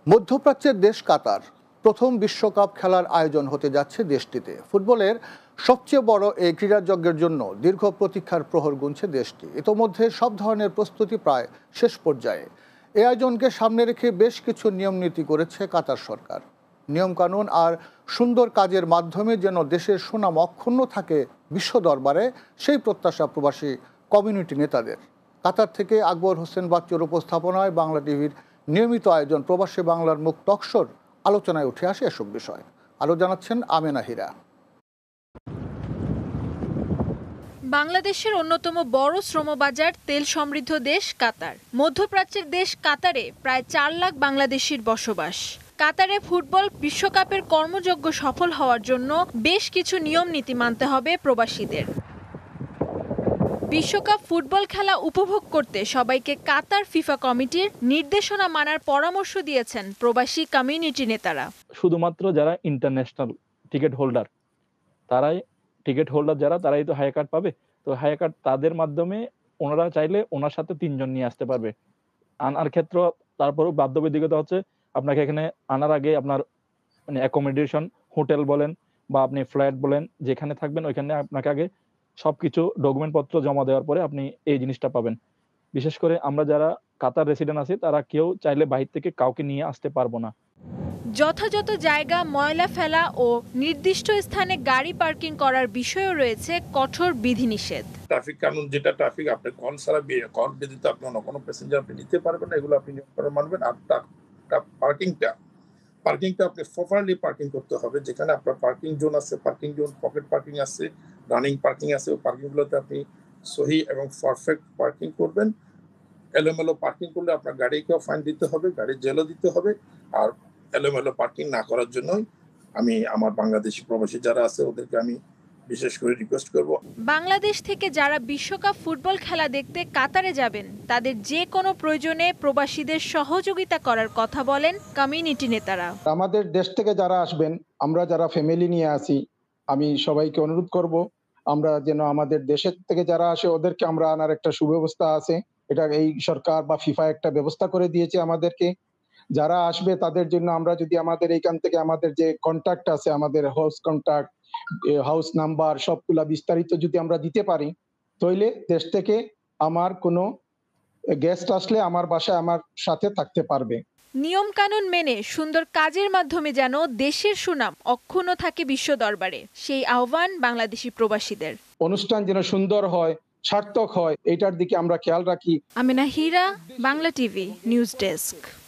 মধ্যপ্রাচ্যের দেশ কাতার প্রথম বিশ্বকাপ খেলার আয়োজন হতে যাচ্ছে দেশটিতে। ফুটবলের সবচেয়ে বড় এই ক্রীড়াযজ্ঞের জন্য দীর্ঘ প্রতীক্ষার প্রহর গুনছে দেশটি। ইতোমধ্যে সব ধরনের প্রস্তুতি প্রায় শেষ পর্যায়ে। এই আয়োজনকে সামনে রেখে বেশ কিছু নিয়ম নীতি করেছে কাতার সরকার। নিয়মকানুন আর সুন্দর কাজের মাধ্যমে যেন দেশের সুনাম অক্ষুণ্ণ থাকে বিশ্ব দরবারে, সেই প্রত্যাশা প্রবাসী কমিউনিটি নেতাদের। কাতার থেকে আকবর হোসেন বাচ্চুর উপস্থাপনায় বাংলা টিভির নিয়মিত আয়োজন প্রবাসী বাংলার মুখ টকশোর আলোচনায় উঠে আসে এসব বিষয়। আরও জানাচ্ছেন আমেনা হীরা। বাংলাদেশের অন্যতম বড় শ্রমবাজার, তেল সমৃদ্ধ দেশ কাতার। মধ্যপ্রাচ্যের দেশ কাতারে প্রায় 4 লাখ বাংলাদেশির বসবাস। কাতারে ফুটবল বিশ্বকাপের কর্মযজ্ঞ সফল হওয়ার জন্য বেশ কিছু নিয়ম নীতি মানতে হবে প্রবাসীদের। বিশ্বকাপ ফুটবল খেলা উপভোগ করতে সবাইকে কাতার ফিফা কমিটির নির্দেশনা মানার পরামর্শ দিয়েছেন প্রবাসী কমিউনিটি নেতারা। শুধুমাত্র যারা ইন্টারন্যাশনাল টিকিট হোল্ডার, তারাই তো হাই কার্ড পাবে। তো হাই কার্ড তাদের মাধ্যমে ওনারা চাইলে ওনার সাথে 3 জন নিয়ে আসতে পারবে। আনার ক্ষেত্র তারপরও বাধ্যবাধকতা হচ্ছে আপনাকে এখানে আনার আগে আপনার মানে অ্যাকোমোডেশন, হোটেল বলেন বা আপনি ফ্ল্যাট বলেন, যেখানে থাকবেন ওইখানে আপনাকে আগে সবকিছু ডকুমেন্ট পত্র জমা দেওয়ার পরে আপনি এই জিনিসটা পাবেন। বিশেষ করে আমরা যারা কাতার রেসিডেন্ট আছি তারা কেউ চাইলে বাহির থেকে কাউকে নিয়ে আসতে পারবো না। যথাযথ জায়গা ময়লা ফেলা ও নির্দিষ্ট স্থানে গাড়ি পার্কিং করার বিষয়েও রয়েছে কঠোর বিধিনিষেধ। ট্রাফিক কানুন যেটা, ট্রাফিক আপনি কল ছাড়া কল ব্যতীত আপনি অন্য কোনো প্যাসেঞ্জার আপনি নিতে পারবেন না, এগুলো আপনি নিয়ম করে মানবেন। আর পার্কিংটা আপনি প্রপারলি পার্কিং করতে হবে। যেখানে আপনার পার্কিং জোন আছে, পার্কিং জোন, পকেট পার্কিং আছে, রানিং পার্কিং আছে, ওই পার্কিংগুলোতে আপনি সহি এবং পারফেক্ট পার্কিং করবেন। এলোমেলো পার্কিং করলে আপনার গাড়িকেও ফাইন দিতে হবে, গাড়ির জেলও দিতে হবে। আর এলোমেলো পার্কিং না করার জন্যই আমি আমার বাংলাদেশি প্রবাসী যারা আছে ওদেরকে আমি বিশেষ করে রিকোয়েস্ট করব। বাংলাদেশ থেকে যারা বিশ্বকাপ ফুটবল খেলা দেখতে কাতারে যাবেন তাদের যে কোনো প্রয়োজনে প্রবাসীদের সহযোগিতা করার কথা বলেন কমিউনিটি নেতারা। আমাদের দেশ থেকে যারা আসবেন, আমরা যারা ফ্যামিলি নিয়ে আসি, আমি সবাইকে অনুরোধ করব আমরা যেন আমাদের দেশের থেকে যারা আসে ওদেরকে আমরা আনার একটা সুব্যবস্থা আছে। এটা এই সরকার বা ফিফা একটা ব্যবস্থা করে দিয়েছে আমাদেরকে। যারা আসবে তাদের জন্য আমরা যদি আমাদের এইখান থেকে আমাদের যে কন্ট্যাক্ট আছে, আমাদের হাউস কন্ট্যাক্ট, হাউস নাম্বার সবগুলা বিস্তারিত যদি আমরা দিতে পারি, তাহলে দেশ থেকে আমার কোনো গেস্ট আসলে আমার বাসায় আমার সাথে থাকতে পারবে। নিয়ম কানুন মেনে সুন্দর কাজের মাধ্যমে যেন দেশের সুনাম অক্ষুণ্ণ থাকে বিশ্ব দরবারে, সেই আহ্বান বাংলাদেশি প্রবাসীদের। অনুষ্ঠান যেন সুন্দর হয়, সার্থক হয়, এটার দিকে আমরা খেয়াল রাখি। Amena Hira, Bangla TV news desk.